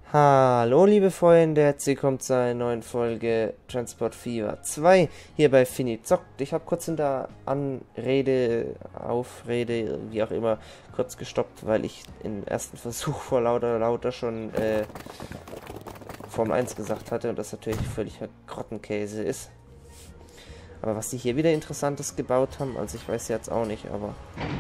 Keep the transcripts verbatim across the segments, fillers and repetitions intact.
Hallo liebe Freunde, herzlich willkommen zu einer neuen Folge Transport Fever zwei hier bei Fini Zockt. Ich habe kurz in der Anrede, Aufrede, wie auch immer, kurz gestoppt, weil ich im ersten Versuch vor lauter lauter schon äh, Formel eins gesagt hatte und das natürlich völliger Grottenkäse ist. Aber was die hier wieder Interessantes gebaut haben, also ich weiß jetzt auch nicht, aber...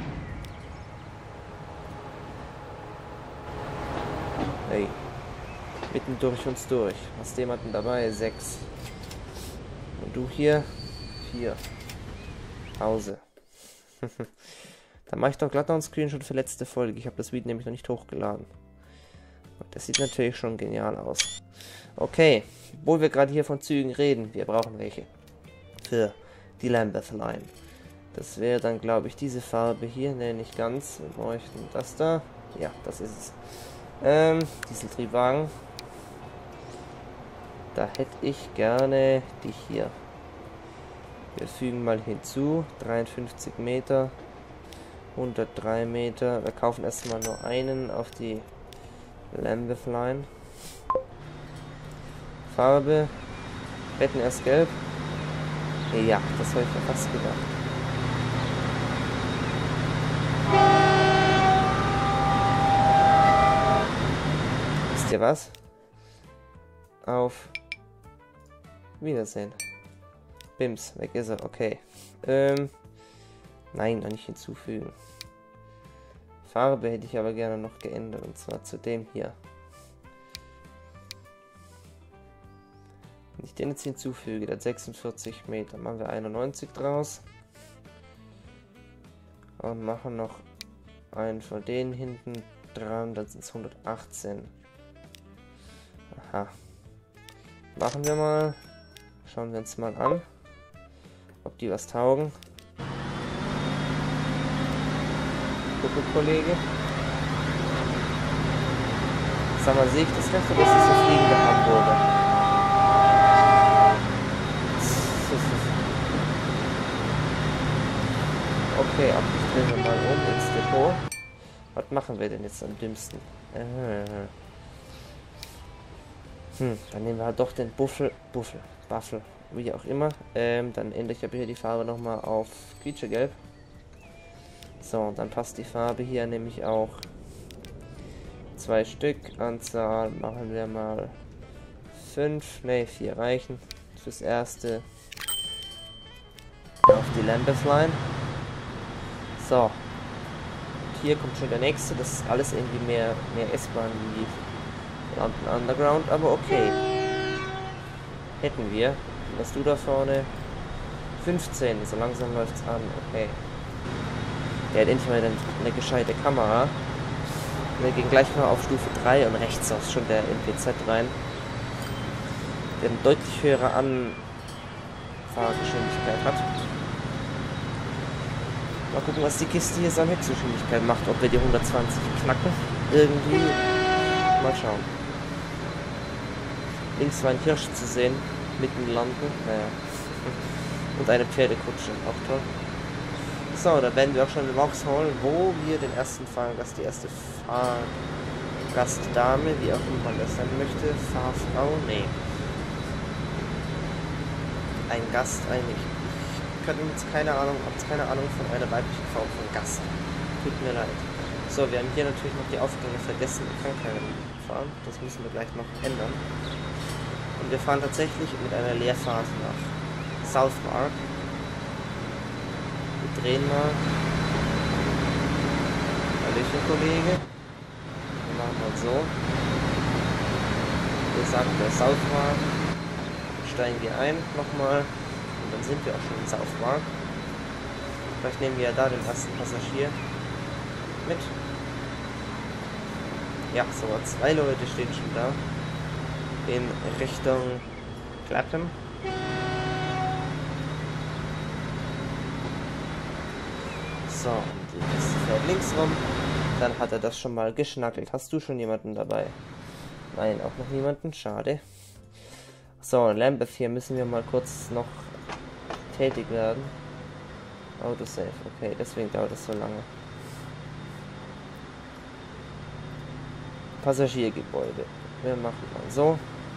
Hey. Mitten durch uns durch. Hast du jemanden dabei? Sechs. Und du hier? Vier. Pause. Dann mache ich doch glatt noch einen Screenshot für letzte Folge. Ich habe das Video nämlich noch nicht hochgeladen. Und das sieht natürlich schon genial aus. Okay. Obwohl wir gerade hier von Zügen reden. Wir brauchen welche. Für die Lambeth Line. Das wäre dann, glaube ich, diese Farbe hier. Ne, nicht ganz. Wir bräuchten das da. Ja, das ist es. Ähm, Dieseltriebwagen. Da hätte ich gerne die hier. Wir fügen mal hinzu. dreiundfünfzig Meter. hundertdrei Meter. Wir kaufen erstmal nur einen auf die Lambeth Line. Farbe. Wetten erst gelb. Ja, das habe ich mir fast gedacht. Wisst ihr was? Auf Wiedersehen. Bims, weg ist er. Okay. Ähm. Nein, noch nicht hinzufügen. Farbe hätte ich aber gerne noch geändert. Und zwar zu dem hier. Wenn ich den jetzt hinzufüge, der hat sechsundvierzig Meter. Machen wir einundneunzig draus. Und machen noch einen von denen hinten dran. Dann sind es hundertachtzehn. Aha. Machen wir mal. Schauen wir uns mal an, ob die was taugen. Gucke, Kollege. Sag mal, sehe ich das recht oder ist das so fliegende Hamburger? Okay, ab, ich drehe wir mal um ins Depot. Was machen wir denn jetzt am dümmsten? Äh. Hm, dann nehmen wir halt doch den Buffel, Buffel, Buffel, wie auch immer. Ähm, dann ändere ich aber hier die Farbe nochmal auf quietschegelb. So, dann passt die Farbe hier nämlich auch. Zwei Stück, Anzahl machen wir mal fünf, ne, vier reichen. Fürs erste auf die Lambeth Line. So, und hier kommt schon der nächste, das ist alles irgendwie mehr, mehr S-Bahn wie London Underground, aber okay. Hätten wir. Was du da vorne? fünfzehn, so langsam läuft's an, okay. Der hat endlich mal eine, eine gescheite Kamera. Wir gehen gleich mal auf Stufe drei und rechts ist schon der N P Z rein. Der eine deutlich höhere Anfahrgeschwindigkeit hat. Mal gucken, was die Kiste hier so an Höchstgeschwindigkeit macht. Ob wir die hundertzwanzig knacken. Irgendwie. Mal schauen. Links war ein Hirsch zu sehen, mitten landen, naja. Und eine Pferdekutsche, auch toll. So, da werden wir auch schon in Vauxhall, wo wir den ersten Fahrgast, die erste Fahrgastdame, wie auch immer man das sein möchte, Fahrfrau, nee. Ein Gast, eigentlich. Ich könnte jetzt keine Ahnung, hab's keine Ahnung von einer weiblichen Form von Gast. Tut mir leid. So, wir haben hier natürlich noch die Aufgänge vergessen, ich kann keinen fahren, das müssen wir gleich noch ändern. Und wir fahren tatsächlich mit einer Leerfahrt nach Southwark. Wir drehen mal. Hallöchen, Kollege. Wir machen mal so. Wir sagen der Southwark. Dann steigen wir ein nochmal. Und dann sind wir auch schon in Southwark. Vielleicht nehmen wir ja da den ersten Passagier mit. Ja, so, zwei Leute stehen schon da. In Richtung Clapham. So, und die Kiste fährt links rum. Dann hat er das schon mal geschnackelt. Hast du schon jemanden dabei? Nein, auch noch niemanden. Schade. So, Lambeth, hier müssen wir mal kurz noch tätig werden. Autosave, okay, deswegen dauert es so lange. Passagiergebäude. Wir machen mal so.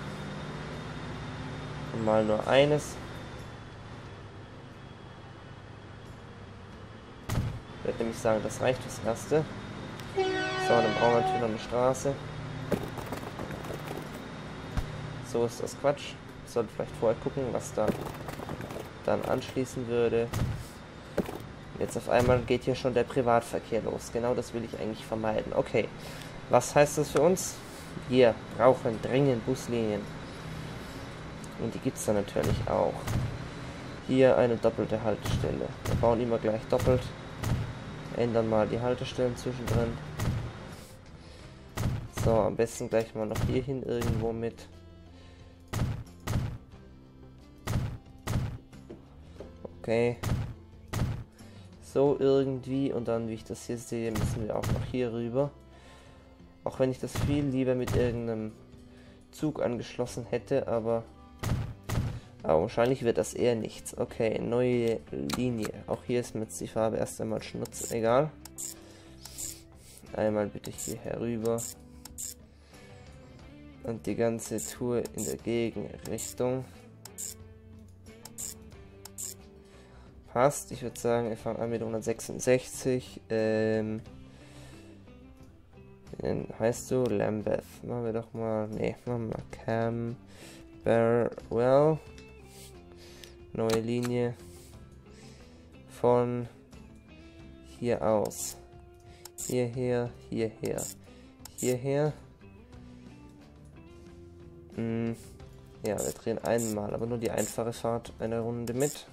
Und mal nur eines. Ich würde nämlich sagen, das reicht fürs Erste. So, dann brauchen wir natürlich noch eine Straße. So ist das Quatsch. Ich sollte vielleicht vorher gucken, was da dann anschließen würde. Jetzt auf einmal geht hier schon der Privatverkehr los. Genau das will ich eigentlich vermeiden. Okay, was heißt das für uns? Wir brauchen dringend Buslinien. Und die gibt es dann natürlich auch. Hier eine doppelte Haltestelle. Wir bauen immer gleich doppelt. Ändern mal die Haltestellen zwischendrin. So, am besten gleich mal noch hier hin irgendwo mit. Okay. So irgendwie. Und dann, wie ich das hier sehe, müssen wir auch noch hier rüber. Auch wenn ich das viel lieber mit irgendeinem Zug angeschlossen hätte, aber, aber wahrscheinlich wird das eher nichts. Okay, neue Linie. Auch hier ist mir jetzt die Farbe erst einmal Schnutz egal. Einmal bitte hier herüber. Und die ganze Tour in der Gegenrichtung. Passt. Ich würde sagen, wir fangen an mit hundertsechsundsechzig. Ähm, wie heißt du? Lambeth. Machen wir doch mal. Ne, machen wir mal Camberwell. Neue Linie. Von hier aus. Hierher, hierher. Hierher. Hm. Ja, wir drehen einmal, aber nur die einfache Fahrt eine Runde mit.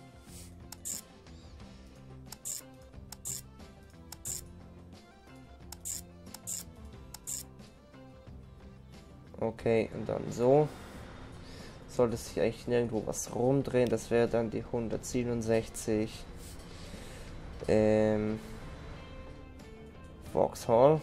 Okay, und dann so. Sollte sich eigentlich nirgendwo was rumdrehen. Das wäre dann die hundertsiebenundsechzig. Ähm, Vauxhall.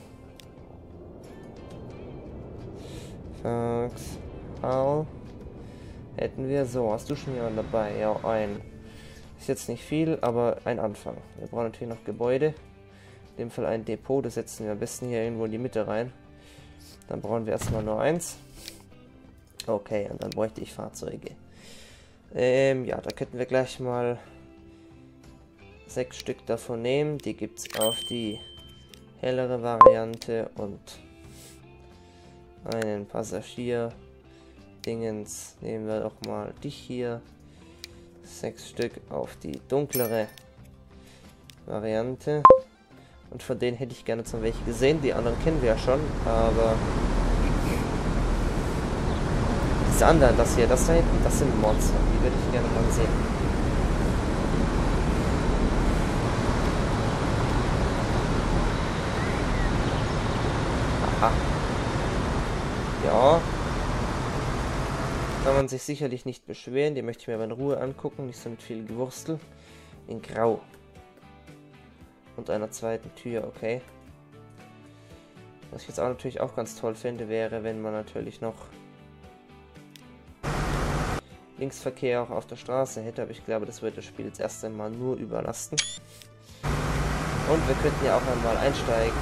Vauxhall. Hätten wir so. Hast du schon jemanden dabei? Ja, ein. Ist jetzt nicht viel, aber ein Anfang. Wir brauchen natürlich noch Gebäude. In dem Fall ein Depot. Das setzen wir am besten hier irgendwo in die Mitte rein. Dann brauchen wir erstmal nur eins. Okay, und dann bräuchte ich Fahrzeuge. Ähm, ja, da könnten wir gleich mal sechs Stück davon nehmen. Die gibt es auf die hellere Variante und einen Passagier-Dingens nehmen wir doch mal dich hier. Sechs Stück auf die dunklere Variante. Und von denen hätte ich gerne zum welche gesehen. Die anderen kennen wir ja schon, aber diese anderen, das hier, das da hinten, das sind Monster. Die würde ich gerne mal sehen. Aha. Ja. Kann man sich sicherlich nicht beschweren. Die möchte ich mir aber in Ruhe angucken. Nicht so mit viel Gewurstel. In Grau. Und einer zweiten Tür, okay. Was ich jetzt auch natürlich auch ganz toll fände, wäre, wenn man natürlich noch Linksverkehr auch auf der Straße hätte, aber ich glaube, das wird das Spiel jetzt erst einmal nur überlasten. Und wir könnten ja auch einmal einsteigen.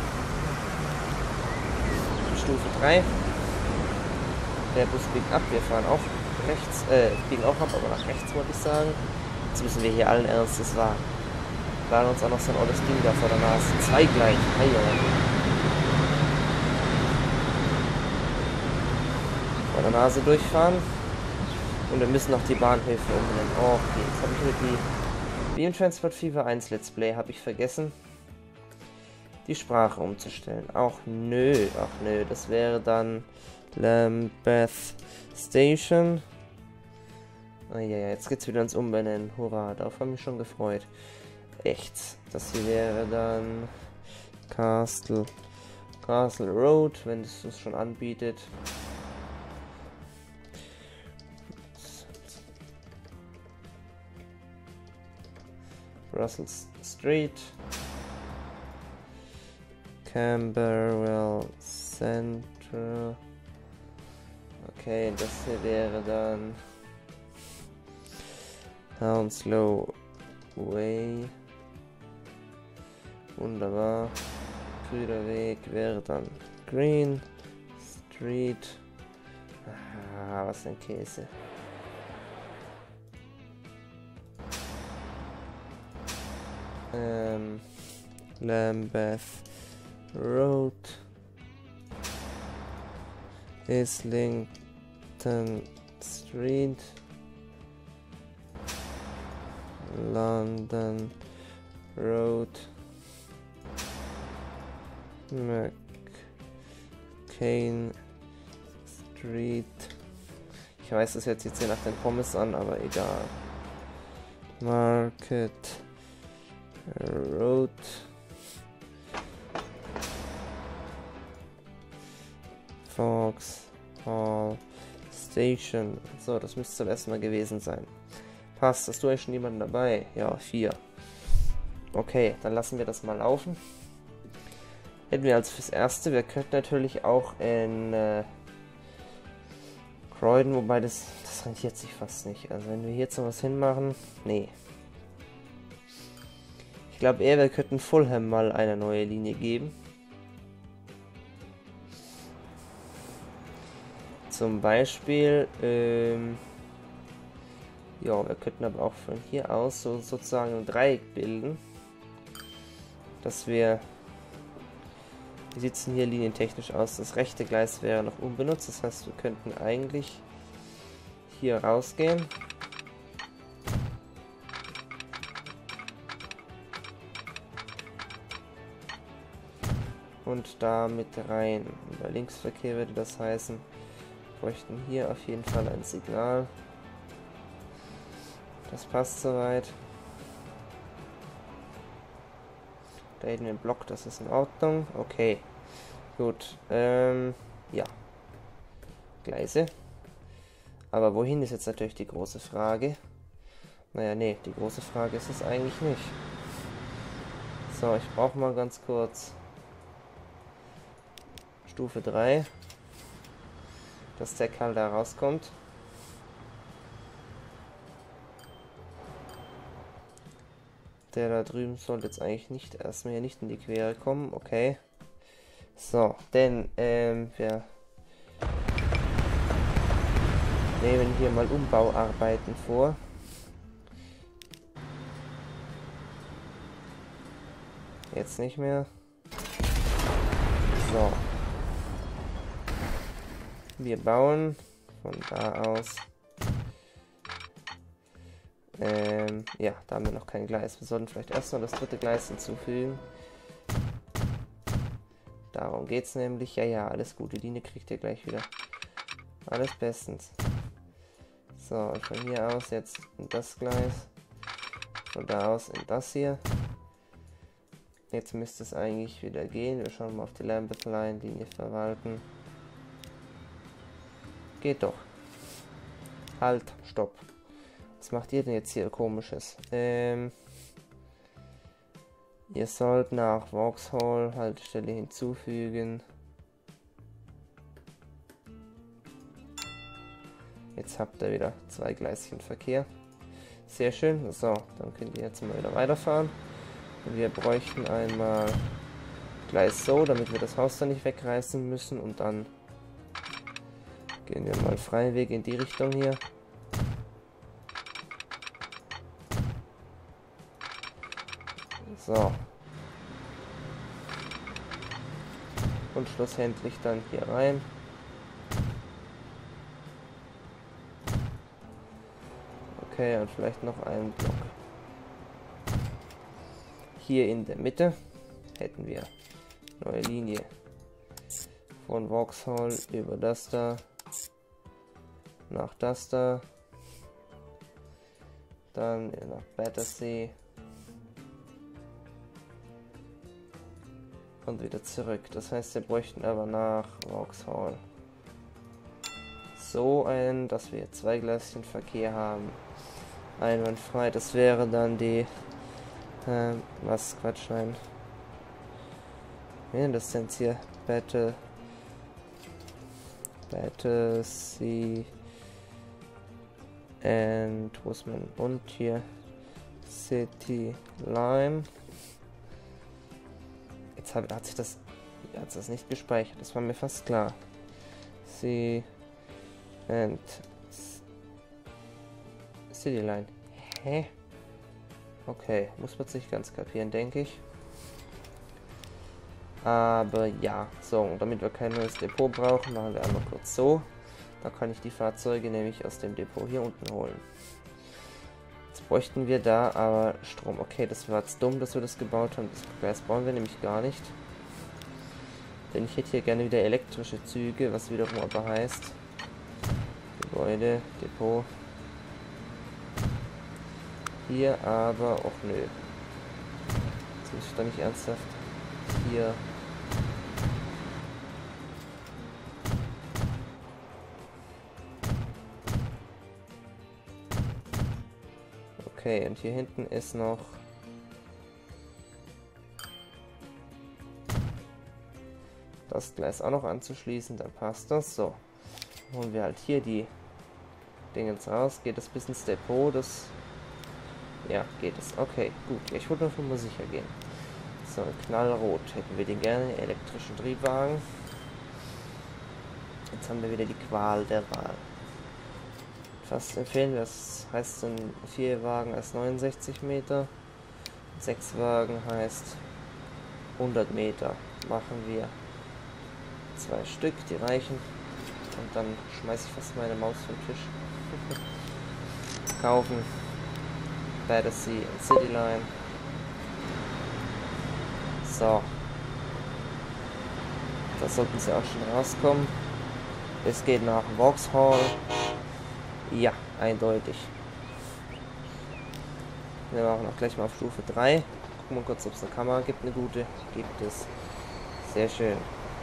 Stufe drei. Der Bus biegt ab, wir fahren auch rechts, äh, biegen auch ab, aber nach rechts wollte ich sagen. Jetzt müssen wir hier allen Ernstes wagen. Laden uns auch noch so ein altes Ding da vor der Nase. Zwei gleich. Hey, vor der Nase durchfahren. Und wir müssen noch die Bahnhöfe umbenennen. Oh, okay, jetzt habe ich mir die... Wie im Transport Fever eins Let's Play habe ich vergessen, die Sprache umzustellen. Auch nö, ach nö, das wäre dann Lambeth Station. Ah ja, ja, jetzt geht's wieder ins Umbenennen. Hurra, darauf habe ich mich schon gefreut. Echt. Das hier wäre dann Castle Castle Road, wenn es das schon anbietet. Brussels Street. Camberwell Central. Okay, das hier wäre dann Hounslow Way. Wunderbar. Grüner Weg wäre dann Green Street. Ah, was ein Käse. Ähm, Lambeth Road, Islington Street, London Road, McCain Street. Ich weiß, das hört sich jetzt hier nach den Pommes an, aber egal. Market Road, Vauxhall Station. So, das müsste zum ersten Mal gewesen sein. Passt, hast du eigentlich schon jemanden dabei? Ja, vier. Okay, dann lassen wir das mal laufen. Hätten wir also fürs Erste, wir könnten natürlich auch in äh, Croydon, wobei das, das rentiert sich fast nicht. Also wenn wir hier jetzt noch was hinmachen, nee. Ich glaube eher, wir könnten Fulham mal eine neue Linie geben. Zum Beispiel, ähm, ja, wir könnten aber auch von hier aus so sozusagen ein Dreieck bilden. Dass wir, wie sieht es denn hier linientechnisch aus? Das rechte Gleis wäre noch unbenutzt, das heißt, wir könnten eigentlich hier rausgehen. Und da mit rein. Bei Linksverkehr würde das heißen, wir bräuchten hier auf jeden Fall ein Signal. Das passt soweit. Da hätten wir einen Block, das ist in Ordnung. Okay, gut. Ähm, ja. Gleise. Aber wohin ist jetzt natürlich die große Frage. Naja, nee, die große Frage ist es eigentlich nicht. So, ich brauche mal ganz kurz Stufe drei, dass der Kerl da rauskommt. Der da drüben sollte jetzt eigentlich nicht erstmal hier nicht in die Quere kommen. Okay. So, denn ähm, wir nehmen hier mal Umbauarbeiten vor. Jetzt nicht mehr. So. Wir bauen von da aus. Ähm, ja, da haben wir noch kein Gleis. Wir sollten vielleicht erst noch das dritte Gleis hinzufügen. Darum geht es nämlich. Ja, ja, alles gut. Die Linie kriegt ihr gleich wieder. Alles bestens. So, und von hier aus jetzt in das Gleis. Von da aus in das hier. Jetzt müsste es eigentlich wieder gehen. Wir schauen mal auf die Lambeth Line, Linie verwalten. Geht doch. Halt, stopp. Was macht ihr denn jetzt hier Komisches? Ähm, ihr sollt nach Vauxhall Haltestelle hinzufügen. Jetzt habt ihr wieder zwei Gleischen Verkehr. Sehr schön. So, dann könnt ihr jetzt mal wieder weiterfahren. Und wir bräuchten einmal Gleis so, damit wir das Haus dann nicht wegreißen müssen. Und dann gehen wir mal freien Weg in die Richtung hier. So. Und schlussendlich dann hier rein. Okay, und vielleicht noch einen Block. Hier in der Mitte hätten wir neue Linie von Vauxhall über das da nach das da, dann nach Battersea und wieder zurück. Das heißt, wir bräuchten aber nach Vauxhall so ein, dass wir zwei Gleischen Verkehr haben. Einwandfrei. Das wäre dann die äh, was Quatsch, nein. Ja, das sind hier Battle Battersea and was man und hier City Line. Jetzt hat, hat sich das hat das nicht gespeichert, das war mir fast klar. City And Cityline. Hä? Okay, muss man sich ganz kapieren, denke ich. Aber ja, so, und damit wir kein neues Depot brauchen, machen wir einmal kurz so. Da kann ich die Fahrzeuge nämlich aus dem Depot hier unten holen. Jetzt bräuchten wir da aber Strom. Okay, das war jetzt dumm, dass wir das gebaut haben. Das bauen wir nämlich gar nicht. Denn ich hätte hier gerne wieder elektrische Züge, was wiederum aber heißt Gebäude, Depot. Hier aber auch nö. Jetzt muss ich doch nicht ernsthaft hier. Okay, und hier hinten ist noch das Gleis auch noch anzuschließen, dann passt das. So, holen wir halt hier die Dingens raus. Geht das bis ins Depot? Das ja, geht es. Okay, gut. Ich wollte nur mal sicher gehen. So, knallrot hätten wir den gerne, elektrischen Triebwagen. Jetzt haben wir wieder die Qual der Wahl. Was empfehlen wir? Das heißt, ein vier Wagen als neunundsechzig Meter, sechs Wagen heißt hundert Meter. Machen wir zwei Stück, die reichen. Und dann schmeiße ich fast meine Maus vom Tisch. Kaufen. Battersea und Cityline. So. Da sollten sie auch schon rauskommen. Es geht nach Vauxhall. Ja, eindeutig. Wir machen auch gleich mal auf Stufe drei. Gucken wir kurz, ob es eine Kamera gibt, eine gute. Gibt es. Sehr schön.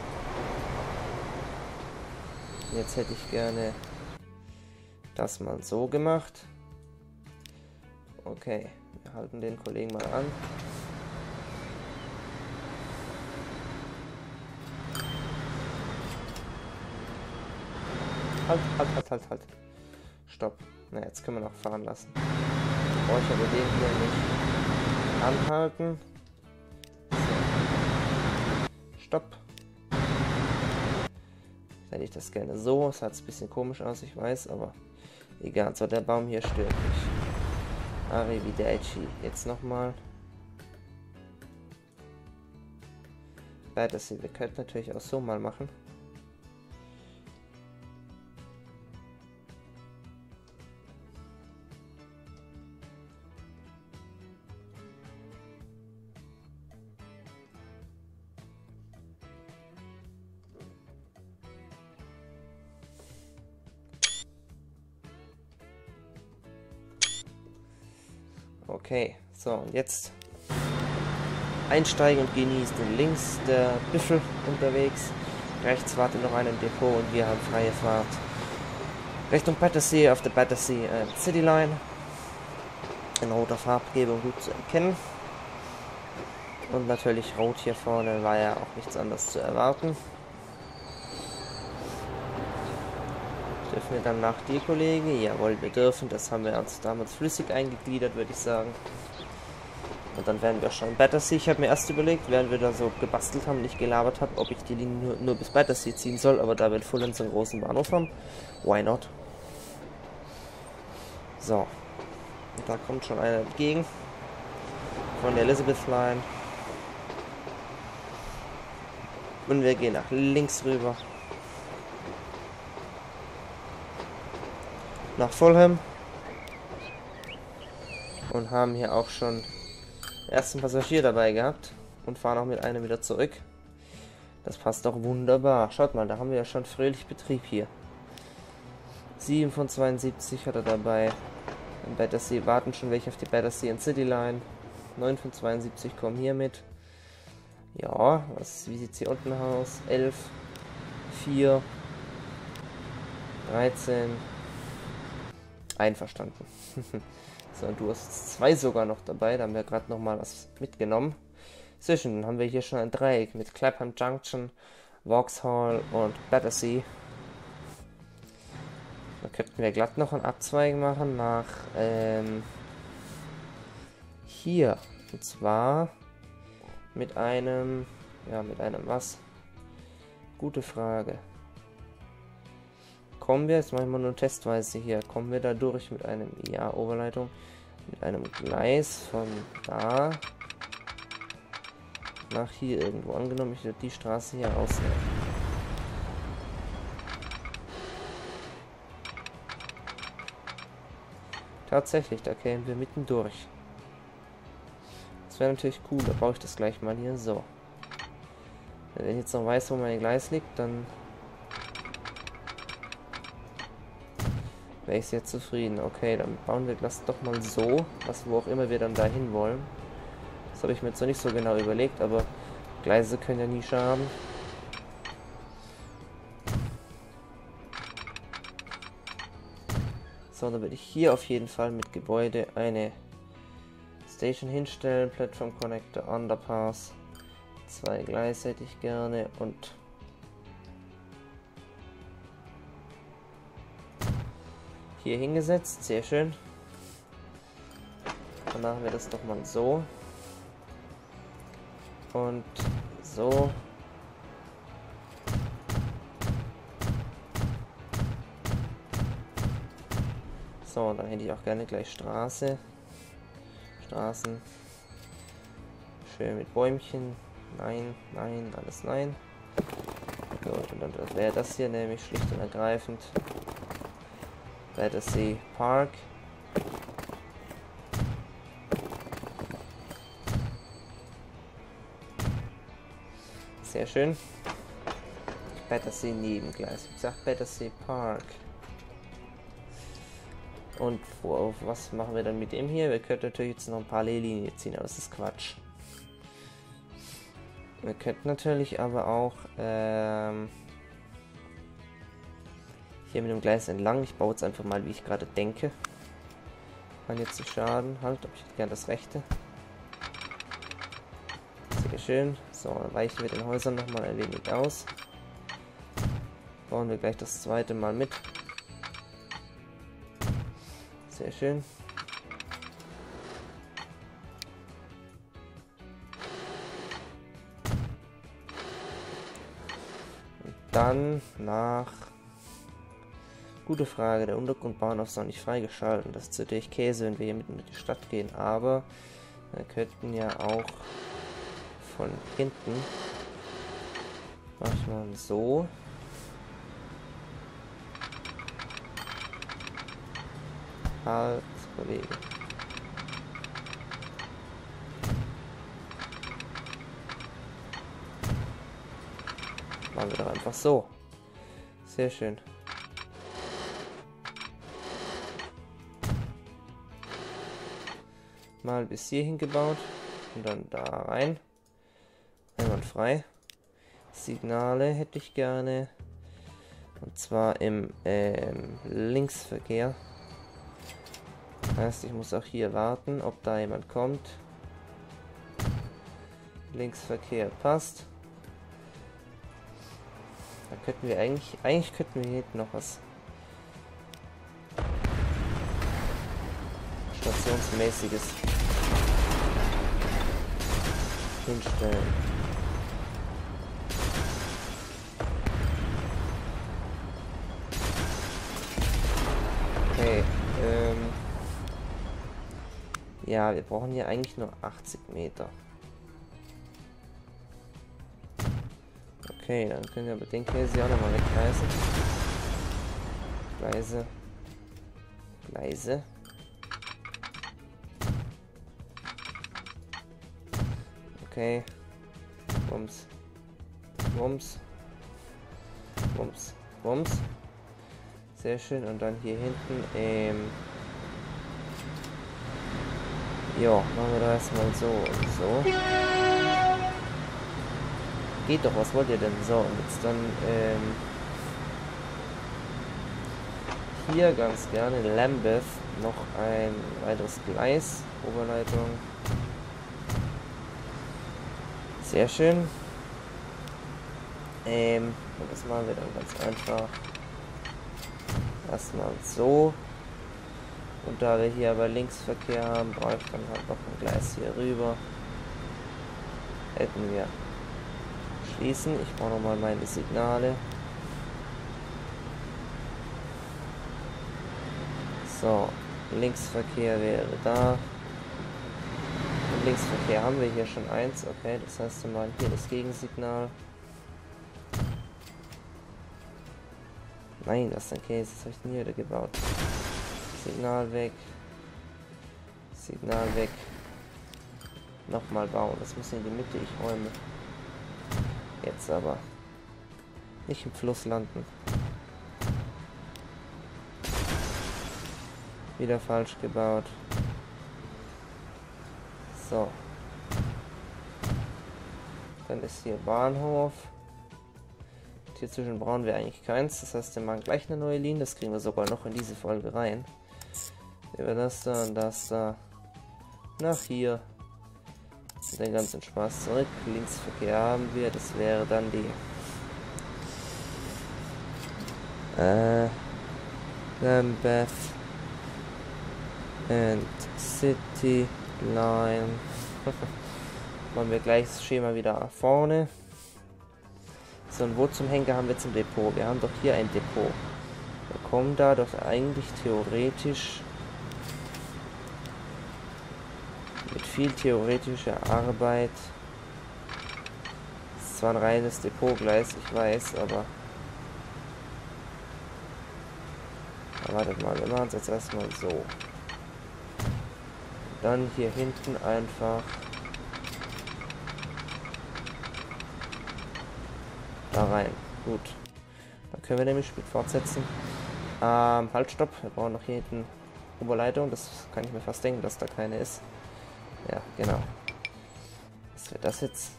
Jetzt hätte ich gerne das mal so gemacht. Okay, wir halten den Kollegen mal an. Halt, halt, halt, halt, halt. Stopp. Na, jetzt können wir noch fahren lassen. Brauche ich aber den hier nicht anhalten. So. Stopp. Hätte ich das gerne so. Es sah ein bisschen komisch aus, ich weiß, aber egal. So, der Baum hier stört mich. Arrivederci. Jetzt nochmal. Battersea. Wir könnten natürlich auch so mal machen. Okay, so und jetzt einsteigen und genießen. Links der Büffel unterwegs, rechts wartet noch ein im Depot und wir haben freie Fahrt Richtung Battersea auf der Battersea äh, Cityline. In roter Farbgebung gut zu erkennen. Und natürlich rot hier vorne, war ja auch nichts anderes zu erwarten. Dürfen wir dann nach dir, Kollege? Jawohl, wir dürfen. Das haben wir uns damals flüssig eingegliedert, würde ich sagen. Und dann werden wir schon Battersea. Ich habe mir erst überlegt, während wir da so gebastelt haben, nicht gelabert habe, ob ich die Linie nur, nur bis Battersea ziehen soll. Aber da wir in Fulham so einen großen Bahnhof haben, why not? So. Und da kommt schon einer entgegen. Von der Elizabeth Line. Und wir gehen nach links rüber. Nach Fulham. Und haben hier auch schon den ersten Passagier dabei gehabt. Und fahren auch mit einem wieder zurück. Das passt doch wunderbar. Schaut mal, da haben wir ja schon fröhlich Betrieb hier. sieben von zweiundsiebzig hat er dabei. Im Battersea warten schon welche auf die Battersea und Cityline. neun von zweiundsiebzig kommen hier mit. Ja, was, wie sieht es hier unten aus? elf, vier, dreizehn. Einverstanden. So, und du hast zwei sogar noch dabei. Da haben wir gerade noch mal was mitgenommen. Sehr schön, dann haben wir hier schon ein Dreieck mit Clapham Junction, Vauxhall und Battersea. Da könnten wir glatt noch einen Abzweig machen nach ähm, hier. Und zwar mit einem, ja, mit einem was? Gute Frage. kommen wir, jetzt machen wir nur testweise hier, kommen wir da durch mit einem, ja, Oberleitung, mit einem Gleis von da nach hier irgendwo. Angenommen, ich würde die Straße hier rausnehmen. Tatsächlich, da kämen wir mitten durch. Das wäre natürlich cool, da brauche ich das gleich mal hier so. Wenn ich jetzt noch weiß, wo mein Gleis liegt, dann wäre ich sehr zufrieden. Okay, dann bauen wir das doch mal so, was wo auch immer wir dann dahin wollen. Das habe ich mir jetzt noch nicht so genau überlegt, aber Gleise können ja nie schaden. So, dann würde ich hier auf jeden Fall mit Gebäude eine Station hinstellen, Platform Connector, Underpass. Zwei Gleise hätte ich gerne und hier hingesetzt, sehr schön. Dann machen wir das doch mal so. Und so. So, dann hätte ich auch gerne gleich Straße. Straßen. Schön mit Bäumchen. Nein, nein, alles nein. Gut, und dann wäre das hier nämlich schlicht und ergreifend Battersea Park. Sehr schön. Battersea Nebengleis. Wie gesagt, Battersea Park. Und wo, was machen wir dann mit dem hier? Wir könnten natürlich jetzt noch ein paar Lehlinien ziehen, aber das ist Quatsch. Wir könnten natürlich aber auch ähm, hier mit dem Gleis entlang. Ich baue jetzt einfach mal, wie ich gerade denke. Kann jetzt zu schaden. Halt, ob ich hätte gern das rechte. Sehr schön. So, dann weichen wir den Häusern nochmal ein wenig aus. Bauen wir gleich das zweite Mal mit. Sehr schön. Und dann nach... Gute Frage, der Untergrundbahnhof ist noch nicht freigeschalten. Das ist natürlich Käse, wenn wir hier mitten in die Stadt gehen. Aber wir könnten ja auch von hinten... Mach ich mal so... Halt, Kollege. Machen wir doch einfach so. Sehr schön. Mal bis hierhin gebaut und dann da rein. Einwandfrei. Signale hätte ich gerne. Und zwar im ähm, Linksverkehr. Heißt, ich muss auch hier warten, ob da jemand kommt. Linksverkehr passt. Da könnten wir eigentlich, eigentlich könnten wir hier hinten noch was Stationsmäßiges hinstellen. Okay, ähm... ja, wir brauchen hier eigentlich nur achtzig Meter. Okay, dann können wir aber den Käse auch nochmal wegreißen. Gleise. Gleise. Okay. Bums. Bums. Bums. Bums. Sehr schön. Und dann hier hinten, ähm... ja, machen wir da erstmal so und so. Geht doch, was wollt ihr denn? So, und jetzt dann, ähm... hier ganz gerne Lambeth noch ein weiteres Gleis, Oberleitung. Sehr schön. Ähm, und das machen wir dann ganz einfach. Erstmal so. Und da wir hier aber Linksverkehr haben, brauche ich dann halt noch ein Gleis hier rüber. Hätten wir schließen. Ich brauche nochmal meine Signale. So, Linksverkehr wäre da. Und Linksverkehr haben wir hier schon eins. Okay, das heißt, wir machen hier das Gegensignal. Nein, das ist ein Käse. Was habe ich denn hier wieder gebaut? Signal weg. Signal weg. Nochmal bauen. Das muss in die Mitte. Ich räume. Jetzt aber. Nicht im Fluss landen. Wieder falsch gebaut. So. Dann ist hier Bahnhof. Und hier zwischen brauchen wir eigentlich keins. Das heißt, wir machen gleich eine neue Linie. Das kriegen wir sogar noch in diese Folge rein. Über das da und das da. Nach hier. Und den ganzen Spaß zurück. Linksverkehr haben wir. Das wäre dann die äh, Lambeth and City Line. Machen wir gleich das Schema wieder vorne. So, und wo zum Henker haben wir zum Depot? Wir haben doch hier ein Depot. Wir kommen da doch eigentlich theoretisch mit viel theoretischer Arbeit. Das ist zwar ein reines Depotgleis, ich weiß, aber Na, wartet mal, wir machen es jetzt erstmal so. Und dann hier hinten einfach da rein. Gut. Dann können wir nämlich mit fortsetzen. Ähm, halt, stopp. Wir brauchen noch hier hinten Oberleitung. Das kann ich mir fast denken, dass da keine ist. Ja, genau. Was wird das jetzt?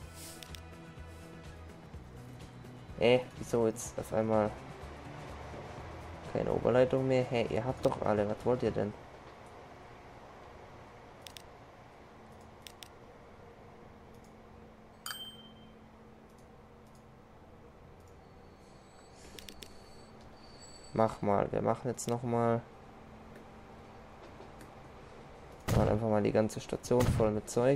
Äh, wieso jetzt auf einmal keine Oberleitung mehr? Hey, ihr habt doch alle. Was wollt ihr denn? Mach mal. Wir machen jetzt noch mal. Machen einfach mal die ganze Station voll mit Zeug.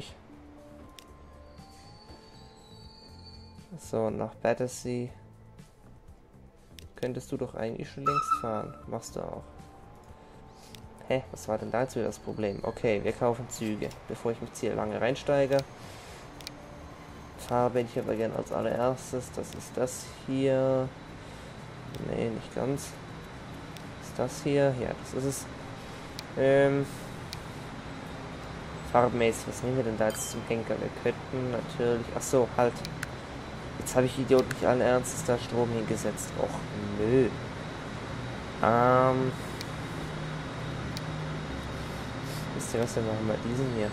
So, nach Battersea. Könntest du doch eigentlich schon längst fahren. Machst du auch. Hä, was war denn da jetzt wieder das Problem? Okay, wir kaufen Züge, bevor ich mich hier lange reinsteige. Farbe hätte ich aber gerne als allererstes. Das ist das hier. Nee, nicht ganz. Ist das hier? Ja, das ist es. Ähm, Farbmäßig, was nehmen wir denn da jetzt zum Henker? Wir könnten natürlich... Ach so, halt. Jetzt habe ich Idiot nicht allen Ernstes da Strom hingesetzt. Och, nö. Ähm... Wisst ihr was, wir machen mal diesen hier.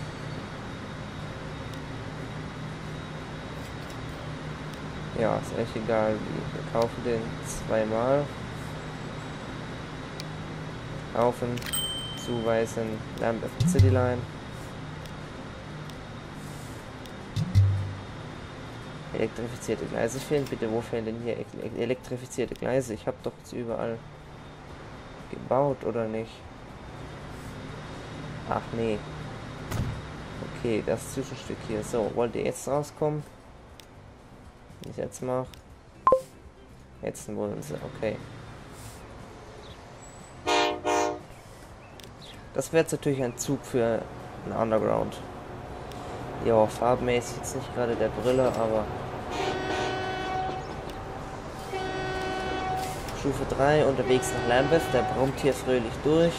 Ja, ist echt egal wie. Wir kaufen den zweimal. Kaufen, zuweisen, Lambeth City Line. Elektrifizierte Gleise fehlen. Bitte, wo fehlen denn hier elektrifizierte Gleise? Ich habe doch jetzt überall gebaut, oder nicht? Ach nee. Okay, das Zwischenstück hier. So, wollt ihr jetzt rauskommen? Wenn ich jetzt mache. Jetzt wollen sie, okay. Das wäre jetzt natürlich ein Zug für ein Underground. Ja, farbmäßig jetzt nicht gerade der Brille, aber Stufe drei unterwegs nach Lambeth, der brummt hier fröhlich durch.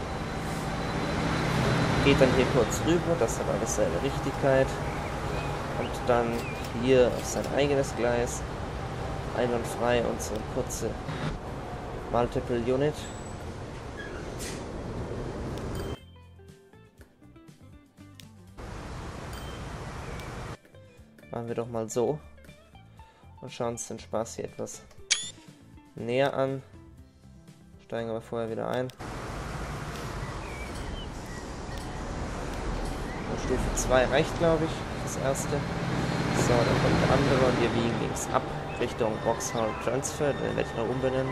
Geht dann hier kurz rüber, das hat alles seine Richtigkeit. Und dann hier auf sein eigenes Gleis. Einwandfrei und so kurze Multiple Unit. Machen wir doch mal so. Und schauen uns den Spaß hier etwas näher an. Steigen aber vorher wieder ein. Und Stufe zwei reicht, glaube ich, das erste. So, dann kommt der andere und wir biegen links ab Richtung Vauxhall Transfer. Den werde ich noch umbenennen.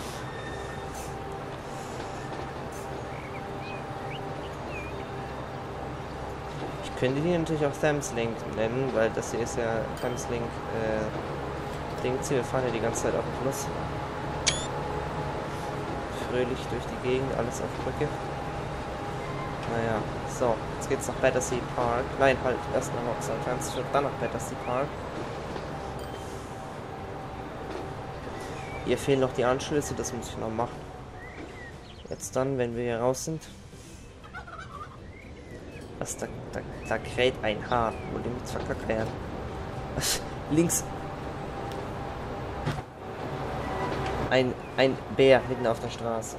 Ich könnte die natürlich auch Thameslink nennen, weil das hier ist ja Thameslink äh, Ding. Wir fahren ja die ganze Zeit auf dem Fluss. fröhlich durch die Gegend, alles auf Brücke. Naja, so, jetzt geht's nach Battersea Park. Nein, halt, erst nach Vauxhall Transfer, dann nach Battersea Park. Hier fehlen noch die Anschlüsse, das muss ich noch machen. Jetzt dann, wenn wir hier raus sind. Was, da, da, da kräht ein Haar. Wollt ihr mich verkackern? Links. Ein, ein Bär mitten auf der Straße.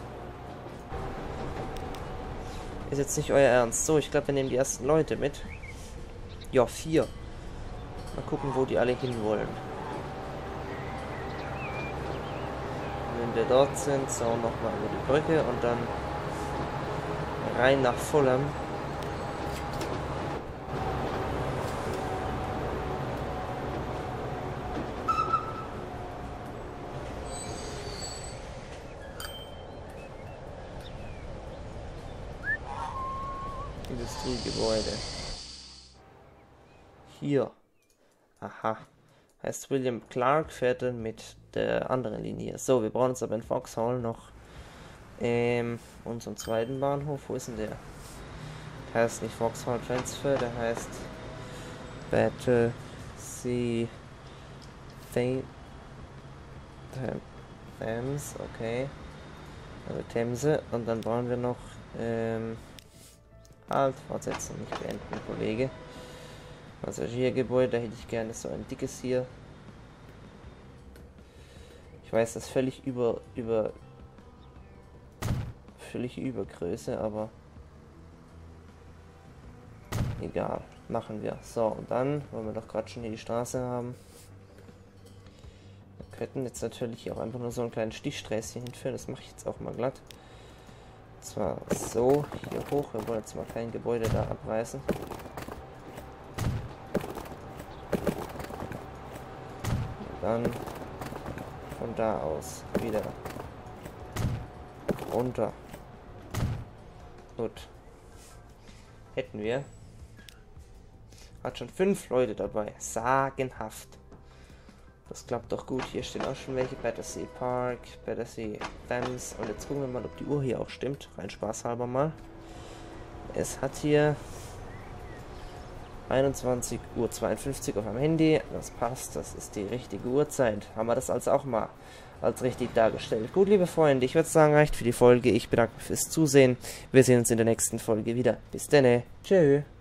Ist jetzt nicht euer Ernst. So, ich glaube, wir nehmen die ersten Leute mit. Ja, vier. Mal gucken, wo die alle hinwollen. Wenn wir dort sind, so nochmal über die Brücke und dann rein nach Fulham. Industriegebäude. Hier. Aha. Heißt William Clark fährt dann mit der anderen Linie. So, wir brauchen jetzt aber in Vauxhall noch ähm, unseren zweiten Bahnhof. Wo ist denn der? Der heißt nicht Vauxhall Transfer, der heißt Battersea Thames, okay. Also Themse. Und dann brauchen wir noch ähm, halt, fortsetzen, nicht beenden, Kollege. Passagiergebäude, da hätte ich gerne so ein dickes hier. Ich weiß, das ist völlig über, über, völlig Übergröße, aber egal, machen wir. So, und dann, wollen wir doch gerade schon hier die Straße haben. Wir könnten jetzt natürlich auch einfach nur so einen kleinen Stichsträßchen hinführen, das mache ich jetzt auch mal glatt. Und zwar so, hier hoch, wir wollen jetzt mal kein Gebäude da abreißen. Dann von da aus wieder runter. Gut. Hätten wir. Hat schon fünf Leute dabei. Sagenhaft. Das klappt doch gut. Hier stehen auch schon welche. Battersea Park, Battersea Thames. Und jetzt gucken wir mal, ob die Uhr hier auch stimmt. Rein spaßhalber mal. Es hat hier einundzwanzig Uhr zweiundfünfzig auf meinem Handy. Das passt, das ist die richtige Uhrzeit. Haben wir das also auch mal als richtig dargestellt. Gut, liebe Freunde, ich würde sagen, reicht für die Folge. Ich bedanke mich fürs Zusehen. Wir sehen uns in der nächsten Folge wieder. Bis dann. Tschö.